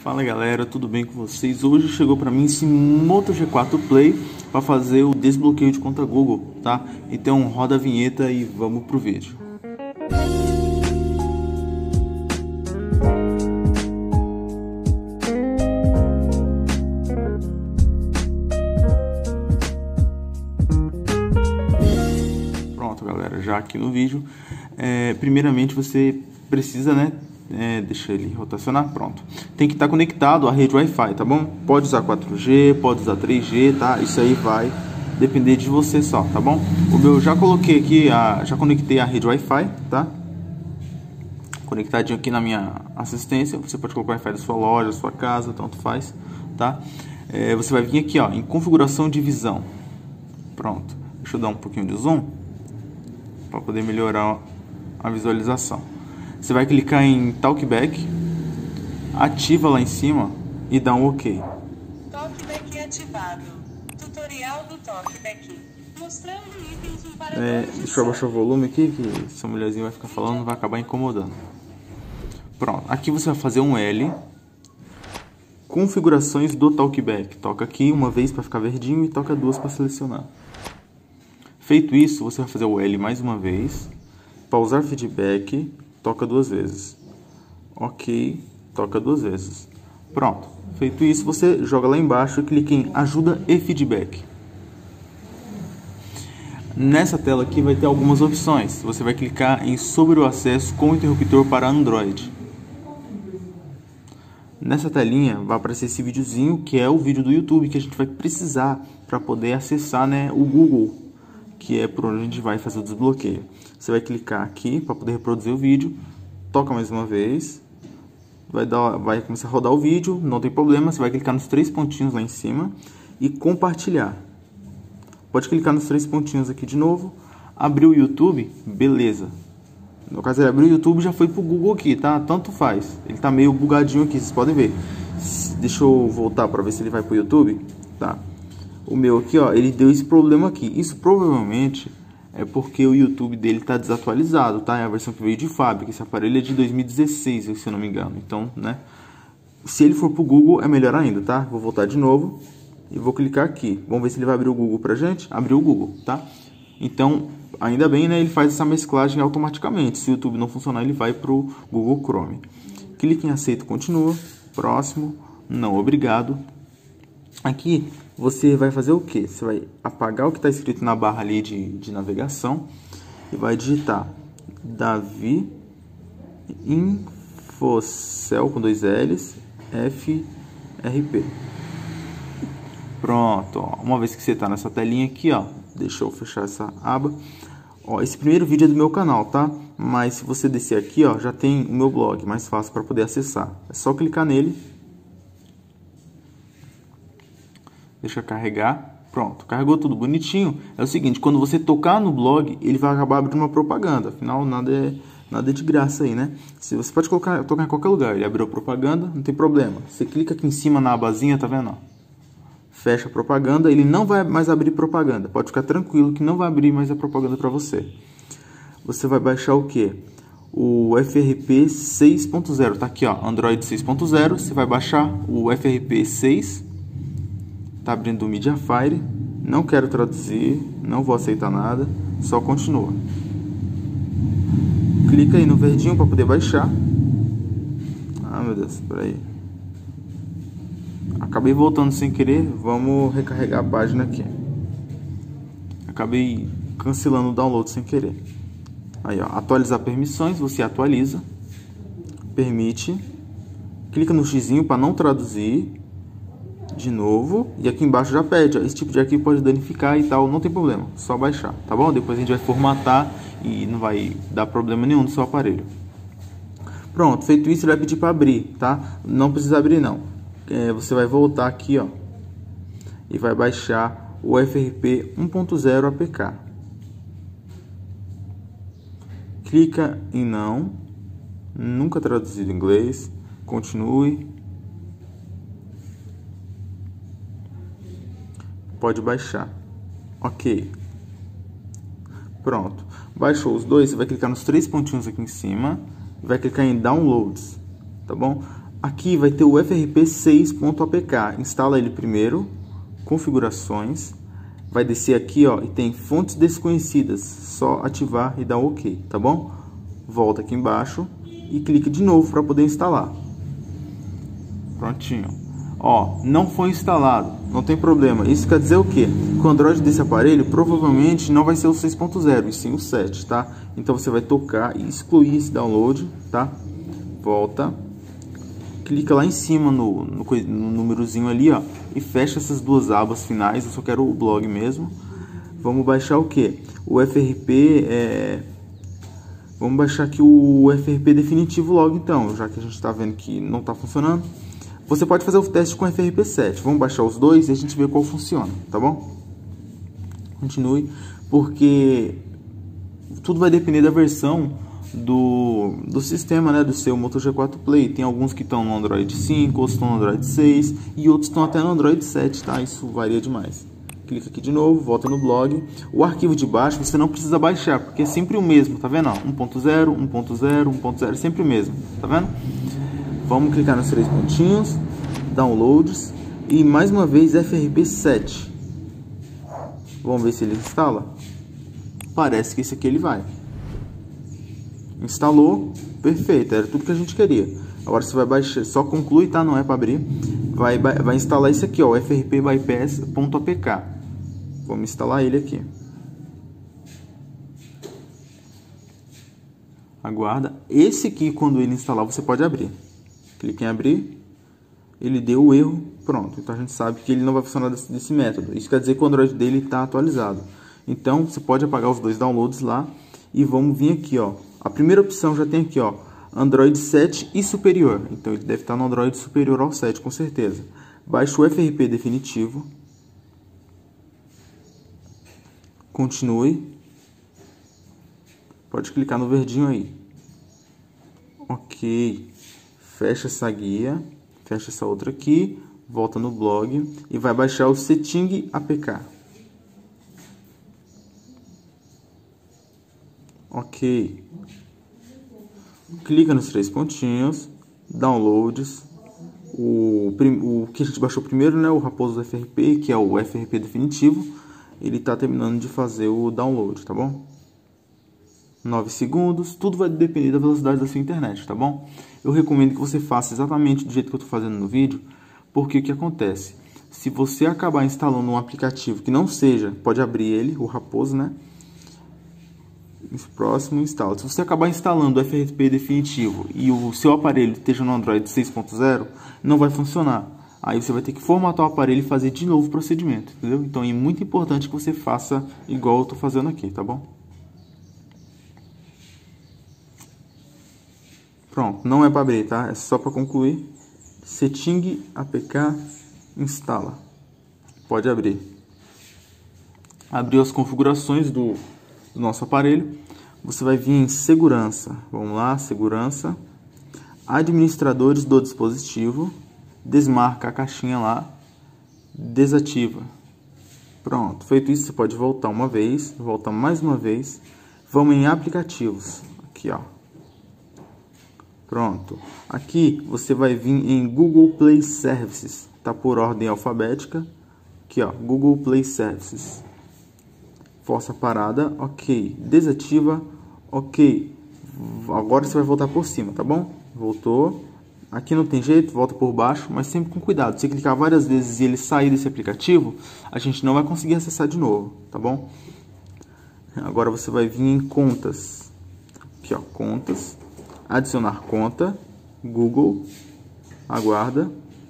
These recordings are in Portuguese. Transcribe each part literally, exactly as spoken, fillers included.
Fala galera, tudo bem com vocês? Hoje chegou para mim esse Moto G quatro Play para fazer o desbloqueio de conta Google, tá? Então roda a vinheta e vamos pro vídeo. Pronto galera, já aqui no vídeo, é, primeiramente você precisa, né? É, deixa ele rotacionar, pronto. Tem que estar conectado à rede Wi-Fi, tá bom? Pode usar quatro G, pode usar três G, tá? Isso aí vai depender de você só, tá bom? O meu já coloquei aqui, a, já conectei a rede Wi-Fi, tá? Conectadinho aqui na minha assistência. Você pode colocar o Wi-Fi da sua loja, da sua casa, tanto faz, tá? É, você vai vir aqui, ó, em configuração de visão. Pronto. Deixa eu dar um pouquinho de zoom para poder melhorar a visualização. Você vai clicar em Talkback, ativa lá em cima e dá um OK. Talkback ativado. Tutorial do Talkback. Mostrando itens em parador É, de deixa eu abaixar o volume aqui, que essa mulherzinha vai ficar falando, vai acabar incomodando. Pronto, aqui você vai fazer um L. Configurações do Talkback. Toca aqui uma vez para ficar verdinho e toca duas para selecionar. Feito isso, você vai fazer o L mais uma vez. Pausar feedback. Toca duas vezes. Ok, toca duas vezes. Pronto. Feito isso, você joga lá embaixo e clica em ajuda e feedback. Nessa tela aqui vai ter algumas opções. Você vai clicar em sobre o acesso com interruptor para Android. Nessa telinha vai aparecer esse videozinho, que é o vídeo do YouTube que a gente vai precisar para poder acessar, né, o Google, que é por onde a gente vai fazer o desbloqueio. Você vai clicar aqui para poder reproduzir o vídeo, toca mais uma vez, vai, dar, vai começar a rodar o vídeo, não tem problema, você vai clicar nos três pontinhos lá em cima e compartilhar. Pode clicar nos três pontinhos aqui de novo, abrir o YouTube, beleza. No caso ele abriu o YouTube, já foi pro Google aqui, tá? Tanto faz, ele tá meio bugadinho aqui, vocês podem ver. Deixa eu voltar para ver se ele vai pro YouTube, tá? O meu aqui, ó, ele deu esse problema aqui. Isso provavelmente é porque o YouTube dele está desatualizado, tá? É a versão que veio de fábrica. Esse aparelho é de dois mil e dezesseis, se eu não me engano. Então, né? Se ele for pro Google, é melhor ainda, tá? Vou voltar de novo e vou clicar aqui. Vamos ver se ele vai abrir o Google pra gente. Abriu o Google, tá? Então, ainda bem, né? Ele faz essa mesclagem automaticamente. Se o YouTube não funcionar, ele vai pro Google Chrome. Clique em aceito, continua. Próximo. Não, obrigado. Aqui você vai fazer o que? Você vai apagar o que está escrito na barra ali de, de navegação e vai digitar Davi Infocel com dois L's F R P. Pronto, ó. Uma vez que você está nessa telinha aqui, ó, deixa eu fechar essa aba. Ó, esse primeiro vídeo é do meu canal, tá? Mas se você descer aqui, ó, já tem o meu blog, mais fácil para poder acessar. É só clicar nele. Deixa eu carregar. Pronto, carregou tudo bonitinho. É o seguinte, quando você tocar no blog, ele vai acabar abrindo uma propaganda. Afinal, nada é, nada é de graça aí, né? Se você pode colocar, tocar em qualquer lugar, ele abriu a propaganda, não tem problema. Você clica aqui em cima na abazinha, tá vendo? Fecha a propaganda, ele não vai mais abrir propaganda. Pode ficar tranquilo que não vai abrir mais a propaganda para você. Você vai baixar o que? O F R P seis ponto zero. Tá aqui, ó, Android seis ponto zero. Você vai baixar o F R P seis. Tá abrindo o Mediafire, não quero traduzir, não vou aceitar nada, só continua. Clica aí no verdinho para poder baixar. Ah, meu Deus, peraí. Acabei voltando sem querer, vamos recarregar a página aqui. Acabei cancelando o download sem querer. Aí, ó, atualizar permissões, você atualiza, permite, clica no xizinho para não traduzir. De novo, e aqui embaixo já pede, ó, esse tipo de arquivo pode danificar e tal, não tem problema, só baixar, tá bom? Depois a gente vai formatar e não vai dar problema nenhum no seu aparelho. Pronto, feito isso, ele vai pedir para abrir, tá? Não precisa abrir não, é, você vai voltar aqui, ó, e vai baixar o F R P um ponto zero A P K. Clica em não, nunca traduzido em inglês, continue. Pode baixar. Ok. Pronto. Baixou os dois, você vai clicar nos três pontinhos aqui em cima. Vai clicar em Downloads. Tá bom? aqui vai ter o F R P seis ponto A P K. Instala ele primeiro, configurações, vai descer aqui, ó, e tem fontes desconhecidas, só ativar e dar um OK, tá bom? Volta aqui embaixo e clica de novo para poder instalar. Prontinho. Ó, não foi instalado, não tem problema. Isso quer dizer o quê? Que o Android desse aparelho provavelmente não vai ser o seis ponto zero, e sim o sete, tá? Então você vai tocar e excluir esse download, tá? Volta, clica lá em cima no, no, no númerozinho ali, ó, e fecha essas duas abas finais. Eu só quero o blog mesmo. Vamos baixar o que? O F R P, é... vamos baixar aqui o F R P definitivo logo então, já que a gente está vendo que não está funcionando. Você pode fazer o teste com F R P sete. Vamos baixar os dois e a gente vê qual funciona, tá bom? Continue, porque tudo vai depender da versão do, do sistema, né, do seu Moto G quatro Play. Tem alguns que estão no Android cinco, outros estão no Android seis e outros estão até no Android sete, tá? Isso varia demais. Clica aqui de novo, volta no blog. O arquivo de baixo você não precisa baixar, porque é sempre o mesmo, tá vendo? um ponto zero, um ponto zero, um ponto zero, é sempre o mesmo, tá vendo? Vamos clicar nos três pontinhos, downloads e mais uma vez F R P sete. Vamos ver se ele instala. Parece que esse aqui ele vai. Instalou, perfeito, era tudo que a gente queria. Agora você vai baixar, só conclui, tá? Não é para abrir. Vai, vai instalar esse aqui, ó, o F R P bypass ponto A P K. Vamos instalar ele aqui. Aguarda. Esse aqui, quando ele instalar, você pode abrir. Clique em abrir. Ele deu o erro. Pronto. Então a gente sabe que ele não vai funcionar desse, desse método. Isso quer dizer que o Android dele está atualizado. Então você pode apagar os dois downloads lá. E vamos vir aqui, ó. A primeira opção já tem aqui, ó, Android sete e superior. Então ele deve estar no Android superior ao sete, com certeza. Baixa o F R P definitivo. Continue. Pode clicar no verdinho aí. Ok. Fecha essa guia. Fecha essa outra aqui. Volta no blog. E vai baixar o Setting A P K. Ok. Clica nos três pontinhos. Downloads. O, o que a gente baixou primeiro, né? O Raposo F R P, que é o F R P definitivo. Ele está terminando de fazer o download, tá bom? nove segundos, tudo vai depender da velocidade da sua internet, tá bom? Eu recomendo que você faça exatamente do jeito que eu estou fazendo no vídeo, porque o que acontece? Se você acabar instalando um aplicativo que não seja, pode abrir ele, o Raposo, né? Próximo, instala. Se você acabar instalando o F R P definitivo e o seu aparelho esteja no Android seis ponto zero, não vai funcionar. Aí você vai ter que formatar o aparelho e fazer de novo o procedimento, entendeu? Então é muito importante que você faça igual eu estou fazendo aqui, tá bom? Pronto, não é para abrir, tá? É só para concluir. Setting A P K, instala. Pode abrir. Abriu as configurações do, do nosso aparelho. Você vai vir em segurança. Vamos lá, segurança. Administradores do dispositivo. Desmarca a caixinha lá. Desativa. Pronto, feito isso, você pode voltar uma vez. Volta mais uma vez. Vamos em aplicativos. Aqui, ó. Pronto. Aqui você vai vir em Google Play Services. Tá por ordem alfabética. Aqui, ó, Google Play Services. Força a parada, ok. Desativa, ok. Agora você vai voltar por cima, tá bom? Voltou. Aqui não tem jeito, volta por baixo, mas sempre com cuidado. Se clicar várias vezes e ele sair desse aplicativo, a gente não vai conseguir acessar de novo, tá bom? Agora você vai vir em contas. Aqui, ó, contas. Adicionar conta, Google, aguarda.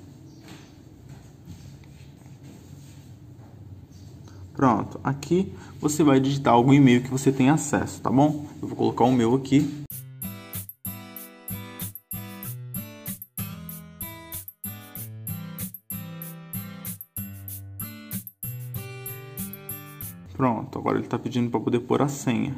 Pronto, aqui você vai digitar algum e-mail que você tem acesso, tá bom? Eu vou colocar o meu aqui. Pronto, agora ele está pedindo para poder pôr a senha.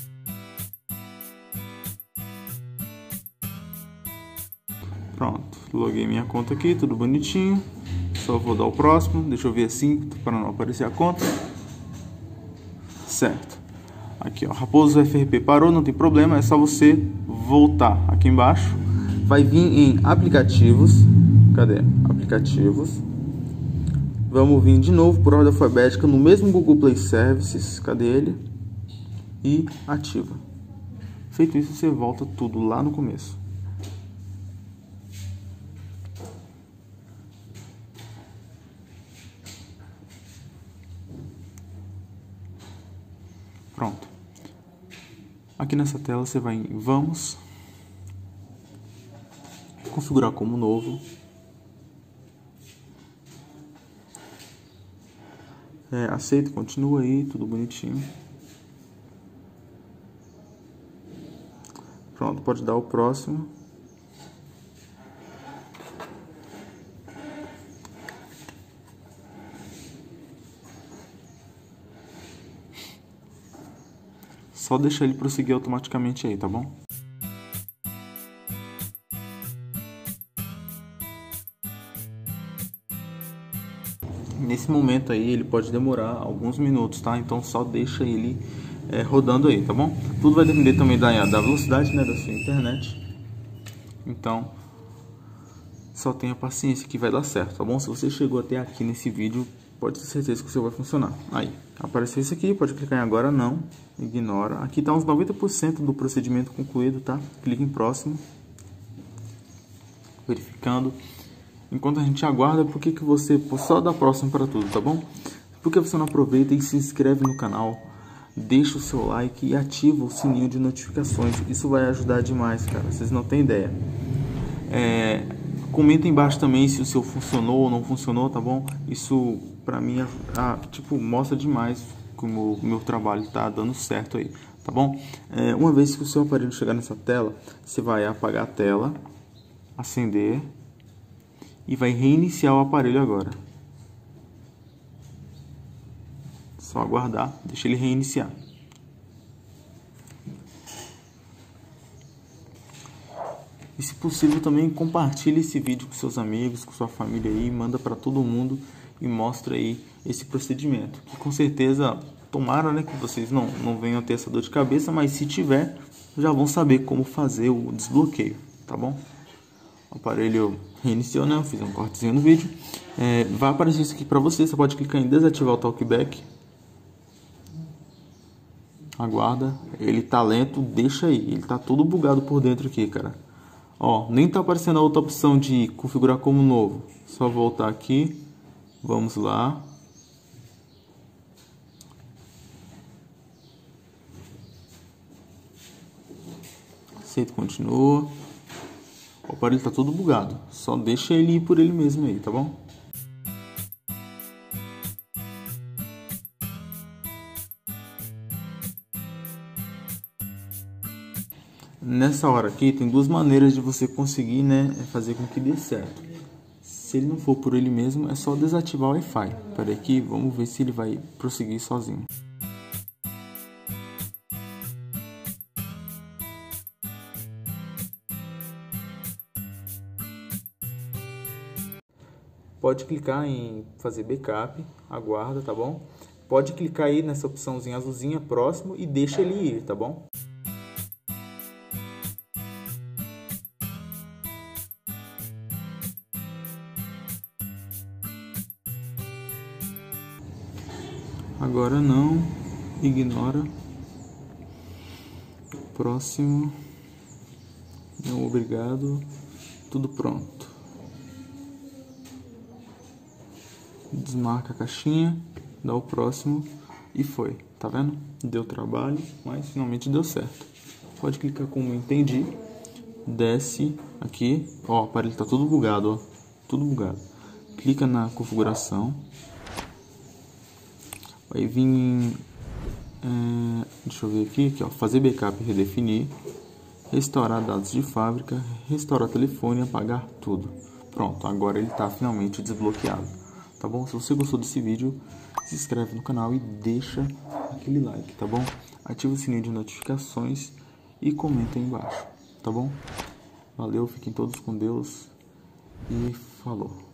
Pronto, loguei minha conta aqui, tudo bonitinho. Só vou dar o próximo, deixa eu ver assim, para não aparecer a conta. Certo. Aqui, ó, Raposo F R P parou, não tem problema, é só você voltar aqui embaixo. vai vir em aplicativos. Cadê? Aplicativos. Vamos vir de novo por ordem alfabética no mesmo Google Play Services. Cadê ele? E ativa. Feito isso, você volta tudo lá no começo. Pronto. Aqui nessa tela você vai em Vamos, configurar como novo. É, aceita, continua aí, tudo bonitinho. Pronto, pode dar o próximo. Só deixar ele prosseguir automaticamente aí, tá bom? Nesse momento aí ele pode demorar alguns minutos, tá? Então só deixa ele é, rodando aí, tá bom? Tudo vai depender também da, da velocidade, né, da sua internet. Então só tenha paciência que vai dar certo, tá bom? Se você chegou até aqui nesse vídeo, pode ter certeza que o seu vai funcionar. Aí, apareceu isso aqui, pode clicar em agora não, ignora. Aqui tá uns noventa por cento do procedimento concluído, tá? Clique em próximo. Verificando. Enquanto a gente aguarda, por que que você só dá próximo para tudo, tá bom? Por que você não aproveita e se inscreve no canal, deixa o seu like e ativa o sininho de notificações? Isso vai ajudar demais, cara, vocês não têm ideia. É, comenta embaixo também se o seu funcionou ou não funcionou, tá bom? Isso pra mim, a, a, tipo, mostra demais como o meu trabalho tá dando certo aí, tá bom? É, uma vez que o seu aparelho chegar nessa tela, você vai apagar a tela, acender e vai reiniciar o aparelho agora. Só aguardar, deixa ele reiniciar. E se possível também compartilhe esse vídeo com seus amigos, com sua família aí, manda para todo mundo e mostra aí esse procedimento. Que com certeza, tomara, né, que vocês não, não venham ter essa dor de cabeça, mas se tiver, já vão saber como fazer o desbloqueio, tá bom? O aparelho reiniciou, né? Eu fiz um cortezinho no vídeo. É, vai aparecer isso aqui para você. Você pode clicar em desativar o talkback. Aguarda. Ele tá lento, deixa aí. Ele tá todo bugado por dentro aqui, cara. Ó, nem tá aparecendo a outra opção de configurar como novo. Só voltar aqui. Vamos lá. Aceita, continua. O aparelho tá todo bugado, só deixa ele ir por ele mesmo aí, tá bom? Nessa hora aqui tem duas maneiras de você conseguir, né, fazer com que dê certo. Se ele não for por ele mesmo, é só desativar o Wi-Fi. Pera aqui, vamos ver se ele vai prosseguir sozinho. Pode clicar em fazer backup, aguarda, tá bom? Pode clicar aí nessa opçãozinha azulzinha, próximo, e deixa ele ir, tá bom? Agora não, ignora. Próximo. Não, obrigado. Tudo pronto. Desmarca a caixinha, dá o próximo e foi, tá vendo? Deu trabalho, mas finalmente deu certo. Pode clicar como entendi, desce aqui, ó, o aparelho tá tudo bugado, ó, tudo bugado. Clica na configuração, vai vir em, é, deixa eu ver aqui, aqui, ó, fazer backup e redefinir, restaurar dados de fábrica, restaurar telefone e apagar tudo. Pronto, agora ele tá finalmente desbloqueado. Tá bom? Se você gostou desse vídeo, se inscreve no canal e deixa aquele like, tá bom? Ativa o sininho de notificações e comenta aí embaixo, tá bom? Valeu, fiquem todos com Deus e falou!